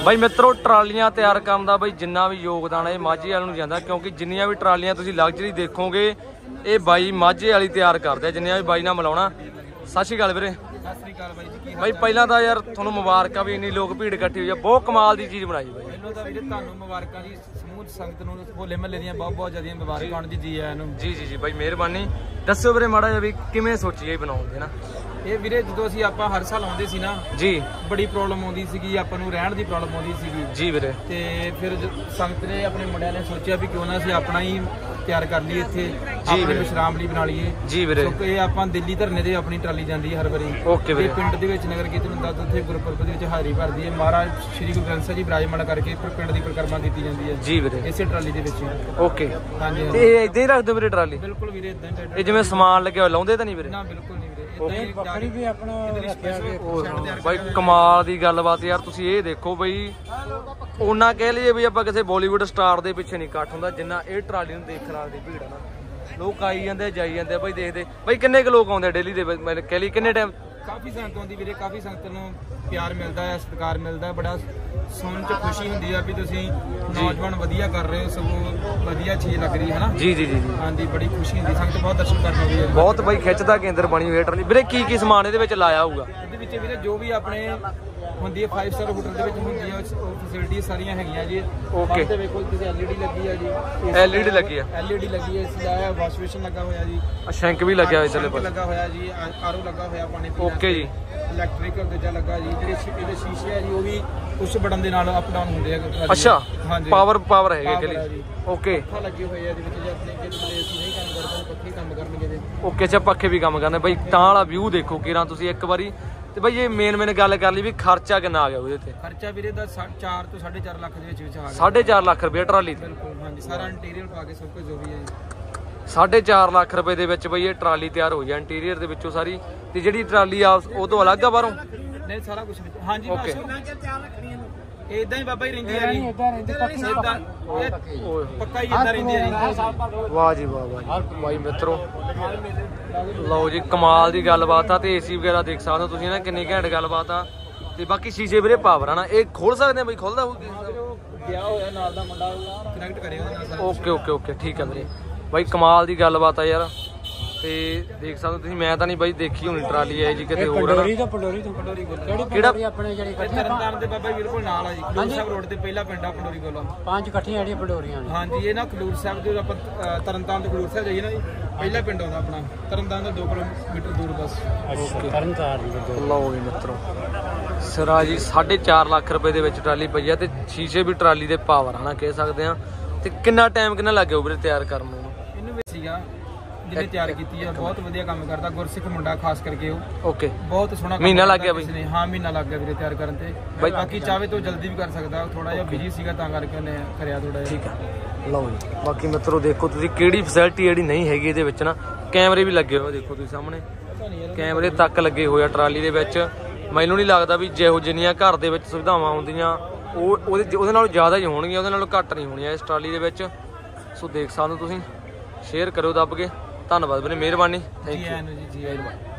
ਬਾਈ ਮਿੱਤਰੋ ਟਰਾਲੀਆਂ ਤਿਆਰ ਕਰਨ ਦਾ ਬਾਈ ਜਿੰਨਾ ਵੀ ਯੋਗਦਾਨ ਹੈ ਮਾਝੇ ਵਾਲ ਨੂੰ ਜਾਂਦਾ, ਕਿਉਂਕਿ ਜਿੰਨੀਆਂ ਵੀ ਟਰਾਲੀਆਂ ਤੁਸੀਂ ਲਗਜ਼ਰੀ ਦੇਖੋਗੇ ਇਹ ਬਾਈ ਮਾਝੇ ਵਾਲੀ ਤਿਆਰ ਕਰਦੇ, ਜਿੰਨੀਆਂ ਵੀ ਬਾਈ ਨਾਲ ਮਿਲਾਉਣਾ। ਸਤਿ ਸ਼੍ਰੀ ਅਕਾਲ ਵੀਰੇ। ਸਤਿ ਸ੍ਰੀ ਅਕਾਲ ਬਾਈ ਜੀ। ਬਾਈ ਪਹਿਲਾਂ ਤਾਂ ਯਾਰ ਤੁਹਾਨੂੰ ਮੁਬਾਰਕਾਂ ਵੀ ਇੰਨੀ ਲੋਕ ਭੀੜ ਇਕੱਠੀ ਹੋਈ ਆ, ਬਹੁਤ ਕਮਾਲ ਦੀ ਚੀਜ਼ ਬਣਾਈ ਬਾਈ। ਮੈਨੂੰ ਤਾਂ ਵੀਰੇ ਤੁਹਾਨੂੰ ਮੁਬਾਰਕਾਂ ਜੀ, ਸਮੂਹ ਸੰਗਤ ਨੂੰ ਹੋਲੇ ਮਹੱਲੇ ਦੀਆਂ ਬਹੁਤ ਜ਼ਿਆਦੀਆਂ ਮੁਬਾਰਕਾਂ ਹੋਣ ਜੀ ਆਇਆਂ ਨੂੰ। ਜੀ ਜੀ ਜੀ ਬਾਈ ਮਿਹਰਬਾਨੀ। ਦੱਸੋ ਵੀਰੇ ਮਾੜਾ ਜਿਹਾ ਵੀ ਕਿਵੇਂ ਸੋਚੀ ਇਹ ਬਣਾਉਣ ਦੇ ਨਾ। ਇਹ ਵੀਰੇ ਜਦੋਂ ਅਸੀਂ ਆਪਾਂ ਹਰ ਸਾਲ ਆਉਂਦੇ ਸੀ ਨਾ ਜੀ, ਬੜੀ ਪ੍ਰੋਬਲਮ ਆਉਂਦੀ ਸੀਗੀ, ਆਪਾਂ ਨੂੰ ਰਹਿਣ ਦੀ ਪ੍ਰੋਬਲਮ ਆਉਂਦੀ ਸੀਗੀ ਜੀ ਵੀਰੇ। ਤੇ ਫਿਰ ਸੰਗਤ ਨੇ ਆਪਣੇ ਮੁੰਡਿਆਂ ਨੇ ਸੋਚਿਆ ਵੀ ਕਿਉਂ ਨਾ ਅਸੀਂ ਆਪਣਾ ਹੀ ਤਿਆਰ ਕਰ ਲਈਏ ਇੱਥੇ, ਆਪਣੇ ਵਿਸ਼ਰਾਮ ਲਈ ਬਣਾ ਲਈਏ। ਜੀ ਵੀਰੇ। ਕਿਉਂਕਿ ਇਹ ਆਪਾਂ ਦਿੱਲੀ ਧਰਨੇ ਤੇ ਆਪਣੀ ਟਰਾਲੀ ਜਾਂਦੀ ਹੈ ਹਰ ਵਾਰੀ। ਓਕੇ ਵੀਰੇ। ਪਿੰਡ ਦੇ ਵਿੱਚ ਨਗਰ ਕੀਰਤਨ ਹੁੰਦਾ ਤਾਂ ਉੱਥੇ ਗੁਰਪੁਰਬ ਦੇ ਵਿੱਚ ਹਾਜ਼ਰੀ ਭਰਦੀ ਹੈ, ਮਹਾਰਾਜ ਸ਼੍ਰੀ ਗੁਰੂ ਗ੍ਰੰਥ ਸਾਹਿਬ ਜੀ ਬਿਰਾਜਮਾਨ ਕਰਕੇ ਪਿੰਡ ਦੀ ਪਰਿਕਰਮਾ ਕੀਤੀ ਜਾਂਦੀ ਹੈ। ਜੀ ਵੀਰੇ। ਇਸੇ ਟਰਾਲੀ ਦੇ ਵਿੱਚ। ਓਕੇ। ਹਾਂਜੀ। ਤੇ ਇਹ ਇਦਾਂ ਹੀ ਰੱਖਦੇ ਵੀਰੇ ਟਰਾਲੀ? ਬਿਲਕੁਲ ਵੀਰੇ ਇਦਾਂ ਹੀ। ਇਹ ਜਿਵੇਂ ਸਮਾਨ ਲੱਗਿਆ ਲਾਉਂਦੇ ਤਾਂ ਨਹੀਂ ਵੀਰੇ? ਨਾ ਬਿਲਕੁਲ ਨਹੀਂ ਵੀਰੇ, ਇਦਾਂ ਹੀ ਵੱਖਰੀ ਵੀ ਆਪਣਾ ਬਾਈ ਕਮਾਲ ਦੀ ਗੱਲਬਾਤ ਯਾਰ। ਤੁਸੀਂ ਇਹ ਦੇਖੋ ਬਈ, ਉਹਨਾਂ ਕਹਿ ਲਈਏ ਵੀ ਆਪਾਂ ਕਿਸੇ ਬਾਲੀਵੁੱਡ ਸਟਾਰ ਦੇ ਪਿੱਛੇ ਨਹੀਂ ਇਕੱਠ ਹੁੰਦਾ ਜਿੰਨਾ ਇਹ ਟਰਾਲੀ ਨੂੰ ਦੇਖਣ ਵਾਲੀ ਭੀੜ ਆ ਨਾ। ਲੋਕ ਆਈ ਜਾਂਦੇ ਜਾਈ ਜਾਂਦੇ ਬਾਈ, ਦੇਖਦੇ ਬਾਈ ਕਿੰਨੇ ਕੁ ਲੋਕ ਆਉਂਦੇ ਡੇਲੀ ਦੇ? ਮੈਂ ਕਹਿ ਲਈ ਕਿੰਨੇ ਟਾਈਮ? ਕਾਫੀ ਸੰਗਤ ਆਉਂਦੀ ਵੀਰੇ, ਕਾਫੀ ਸੰਗਤ ਨੂੰ ਪਿਆਰ ਮਿਲਦਾ ਹੈ, ਸਤਿਕਾਰ ਮਿਲਦਾ ਹੈ, ਬੜਾ ਸੁਣਨ ਚ ਖੁਸ਼ੀ ਹੁੰਦੀ ਆ ਵੀ ਤੁਸੀਂ ਨੌਜਵਾਨ ਵਧੀਆ ਕਰ ਰਹੇ ਹੋ, ਸਗੋਂ ਵਧੀਆ ਚੀਜ਼ ਲੱਗ ਰਹੀ ਹੈ ਨਾ। ਜੀ ਜੀ ਜੀ। ਹਾਂਜੀ, ਬੜੀ ਖੁਸ਼ੀ ਹੁੰਦੀ, ਸੰਗਤ ਬਹੁਤ ਦਰਸ਼ਨ ਕਰਨ ਆਉਂਦੀ ਹੈ। ਬਹੁਤ ਬਾਈ ਖਿੱਚਦਾ ਕੇਂਦਰ ਬਣੀ ਹੋਈ ਹੈ ਟਰਾਲੀ ਵੀਰੇ। ਕੀ ਕੀ ਸਮਾਨ ਇਹਦੇ ਵਿੱਚ ਲਾਇਆ ਹੋਊਗਾ? ਇਹਦੇ ਵਿੱਚ ਵੀਰੇ ਜੋ ਵੀ ਆਪਣੇ ਹੁੰਦੀ ਹੈ 5 ਸਟਾਰ ਹੋਟਲ ਦੇ ਵਿੱਚ ਹੁੰਦੀ ਹੈ ਉਹ ਫੈਸਿਲਿਟੀ ਸਾਰੀਆਂ ਹੈਗੀਆਂ ਜੀ। ਓਕੇ। ਤੇ ਵੇਖੋ ਤੁਸੀਂ LED ਲੱਗੀ ਆ ਜੀ। LED ਲੱਗੀ ਆ? LED ਲੱਗੀ ਹੈ, ਇਸ ਲਾਇਆ ਵਾਸ਼ ਬੇਸਿਨ ਲੱਗਾ ਹੋਇਆ ਜੀ। ਸ਼ੈਂਕ ਵੀ ਲੱਗਿਆ ਹੋਇਆ ਇਧਰਲੇ ਪਾਸੇ ਲੱਗਾ ਹੋਇਆ ਜੀ, ਆਰਓ ਲੱਗਾ ਹੋਇਆ ਪਾਣੀ ਪੀਣ। ਓਕੇ ਜੀ। ਇਲੈਕਟ੍ਰਿਕ ਦੂਜਾ ਲੱਗਾ ਜੀ, ਜਿਹੜੇ ਇਹਦੇ ਸ਼ੀਸ਼ੇ ਆ ਜੀ ਉਹ ਵੀ ਪੁਸ਼ ਬਟਨ ਦੇ ਨਾਲ ਅਪ ਡਾਊਨ ਹੁੰਦੇ ਆ। ਅੱਛਾ, ਹਾਂਜੀ, ਪਾਵਰ ਹੈਗੇ ਕਿ? ਓਕੇ। ਪੱਖਾ ਲੱਗੇ ਹੋਏ ਆ ਇਹਦੇ ਵਿੱਚ, ਜੇ ਆਪਣੇ ਕਿਤੇ AC ਨਹੀਂ ਕੰਮ ਕਰਦਾ ਪੱਖੇ ਕੰਮ ਕਰਨਗੇ ਇਹਦੇ। ਓਕੇ। ਅੱਛਾ, ਪੱਖੇ ਵੀ ਕੰਮ ਕਰਨੇ ਬਾਈ। ਤਾਂ ਵਾਲਾ ਵਿਊ ਦੇਖੋ ਕਿਰਾਂ ਤੁਸੀਂ ਇੱਕ ਵਾਰੀ। ਤੇ ਬਾਈ ਇਹ ਮੇਨ ਗੱਲ ਕਰ ਲਈ ਵੀ ਖਰਚਾ ਕਿੰਨਾ ਆ ਗਿਆ ਉਹਦੇ ਤੇ? ਖਰਚਾ ਵੀਰੇ ਦਾ 4 ਤੋਂ 4.5 ਲੱਖ ਦੇ ਵਿੱਚ ਆ ਗਿਆ। 4.5 ਲੱਖ ਰੁਪਏ ਟਰਾਲੀ ਤੇ? ਬਿਲਕੁਲ ਹਾਂਜੀ, ਸਾਰਾ ਇੰਟੀਰੀਅਰ ਪਾ ਕੇ ਸਭ ਕੁਝ ਜੋ ਵੀ ਹੈ ਜੀ। 4.5 ਲੱਖ ਰੁਪਏ ਦੇ ਵਿੱਚ ਬਈ ਇਹ ਟਰਾਲੀ ਤਿਆਰ ਹੋਈ ਆ ਇੰਟੀਰੀਅਰ ਦੇ ਵਿੱਚੋਂ ਸਾਰੀ। ਤੇ ਜਿਹੜੀ ਟਰਾਲੀ ਆ ਉਹ ਤੋਂ ਅਲੱਗ ਆ ਬਾਹਰੋਂ? ਨਹੀਂ, ਸਾਰਾ ਕੁਝ ਹਾਂਜੀ। ਓਕੇ। ਇਦਾਂ ਹੀ ਬਾਬਾ ਹੀ ਰਹਿੰਦੀ ਆ ਜੀ, ਪੱਕਾ ਹੀ ਇਦਾਂ ਰਹਿੰਦੀ ਆ ਜੀ। ਵਾਹ ਜੀ ਵਾਹ ਵਾਹ ਬਾਈ ਮਿੱਤਰੋ, ਲਓ ਜੀ ਕਮਾਲ ਦੀ ਗੱਲਬਾਤ ਆ। ਤੇ AC ਵਗੈਰਾ ਦੇਖ ਸਕਦੇ ਹੋ ਤੁਸੀਂ ਨਾ, ਕਿੰਨੀ ਘੈਂਟ ਗੱਲਬਾਤ ਆ। ਤੇ ਬਾਕੀ ਸ਼ੀਸ਼ੇ ਵੀਰੇ ਪਾਵਰ ਆ ਨਾ, ਇਹ ਖੋਲ ਸਕਦੇ ਆ ਬਈ? ਖੁੱਲਦਾ ਹੋਊਗੀ? ਗਿਆ ਹੋਇਆ ਨਾਲ ਦਾ ਮੁੰਡਾ ਕਨੈਕਟ ਕਰਿਆ ਉਹਦੇ ਨਾਲ। ਓਕੇ ਓਕੇ ਓਕੇ, ਠੀਕ ਆ ਵੀਰੇ। ਬਾਈ ਕਮਾਲ ਦੀ ਗੱਲਬਾਤ ਆ ਯਾਰ। ਤੇ ਦੇਖ ਸਕਦੇ ਹੋ ਤੁਸੀਂ, ਮੈਂ ਤਾਂ ਨਹੀਂ ਬਾਈ ਦੇਖੀ ਹੋਣੀ ਟਰਾਲੀ ਹੈ ਜੀ ਕਿਤੇ ਹੋਰ। ਕਿਹੜਾ ਆਪਣੇ ਜਿਹੜੀ ਤਰਨਤਾਰਨ ਦੇ ਬਾਬਾ ਬਿਲਕੁਲ ਨਾਲ ਆ ਜੀ, ਖਡੂਰ ਸਾਹਿਬ ਰੋਡ ਤੇ ਪਹਿਲਾ ਪਿੰਡ ਆ ਪੰਡੋਰੀ ਕੋਲੋਂ। 5 ਇਕੱਠੀਆਂ ਜਿਹੜੀਆਂ ਪੰਡੋਰੀਆਂ ਨੇ। ਹਾਂਜੀ, ਇਹ ਨਾ ਖਡੂਰ ਸਾਹਿਬ ਦੇ ਆਪਾਂ ਤਰਨਤਾਰਨ ਤੋਂ ਖਡੂਰ ਸਾਹਿਬ ਜਾਈਏ ਨਾ ਜੀ, ਪਹਿਲਾ ਪਿੰਡ ਆਉਂਦਾ ਆਪਣਾ ਤਰਨਤਾਰਨ ਤੋਂ 2 ਕਿਲੋਮੀਟਰ ਦੂਰ ਬਸ। ਤਰਨਤਾਰਨ। ਲਓ ਜੀ ਮਿੱਤਰੋ, ਸਿਰਾ ਜੀ 4.5 ਲੱਖ ਰੁਪਏ ਦੇ ਵਿੱਚ ਟਰਾਲੀ ਪਈ ਆ। ਤੇ ਸ਼ੀਸ਼ੇ ਵੀ ਟਰਾਲੀ ਦੇ ਪਾਵਰ ਹਨਾ ਕਹਿ ਸਕਦੇ ਆ। ਤੇ ਕਿੰਨਾ ਟਾਈਮ ਕਿੰਨਾ ਲੱਗਿਆ ਵੀਰੇ ਤਿਆਰ ਕਰਨ ਨੂੰ? ਇਹਨੂੰ ਵੀ ਸੀਗਾ ਜਿਹਨੇ ਤਿਆਰ ਕੀਤੀ ਆ, ਬਹੁਤ ਵਧੀਆ ਕੰਮ ਕਰਦਾ, ਗੁਰਸਿੱਖ ਮੁੰਡਾ ਖਾਸ ਕਰਕੇ ਉਹ। ਓਕੇ। ਬਹੁਤ ਸੋਹਣਾ ਮਹੀਨਾ ਲੱਗ ਗਿਆ ਬਈ? ਹਾਂ, ਮਹੀਨਾ ਲੱਗ ਗਿਆ ਵੀਰੇ ਤਿਆਰ ਕਰਨ ਤੇ। ਬਾਕੀ ਚਾਹੇ ਤਾਂ ਜਲਦੀ ਵੀ ਕਰ ਸਕਦਾ, ਥੋੜਾ ਜਿਹਾ ਬਿਜੀ ਸੀਗਾ ਤਾਂ ਕਰਕੇ ਉਹਨੇ ਕਰਿਆ ਥੋੜਾ ਜਿਹਾ। ਠੀਕ ਆ। ਲਓ ਜੀ ਬਾਕੀ ਮਿੱਤਰੋ ਦੇਖੋ ਤੁਸੀਂ ਕਿਹੜੀ ਫੈਸਿਲਿਟੀ ਜਿਹੜੀ ਨਹੀਂ ਹੈਗੀ ਇਹਦੇ ਵਿੱਚ ਨਾ। ਕੈਮਰੇ ਵੀ ਲੱਗੇ ਹੋਏ ਦੇਖੋ ਤੁਸੀਂ ਸਾਹਮਣੇ, ਕੈਮਰੇ ਤੱਕ ਲੱਗੇ ਹੋਏ ਆ ਟਰਾਲੀ ਦੇ ਵਿੱਚ। ਮੈਨੂੰ ਨਹੀਂ ਲੱਗਦਾ ਵੀ ਜਿਹੋ ਜਿੰਨੀਆਂ ਘਰ ਦੇ ਵਿੱਚ ਸੁਵਿਧਾਵਾਂ ਹੁੰਦੀਆਂ ਉਹਦੇ ਨਾਲੋਂ ਜ਼ਿਆਦਾ ਹੀ ਹੋਣਗੀਆਂ, ਉਹਦੇ ਨਾਲੋਂ ਘੱਟ ਨਹੀਂ ਹੋਣੀਆਂ ਇਸ ਟਰਾਲੀ ਦੇ ਵਿੱਚ। ਸੋ ਦੇਖ ਸਕਦੇ ਹੋ ਤੁਸੀਂ, ਸ਼ੇਅਰ ਕਰੋ ਦੱਬ ਕੇ। ਧੰਨਵਾਦ ਵੀਰੇ, ਮਿਹਰਬਾਨੀ। ਥੈਂਕ ਯੂ ਜੀ।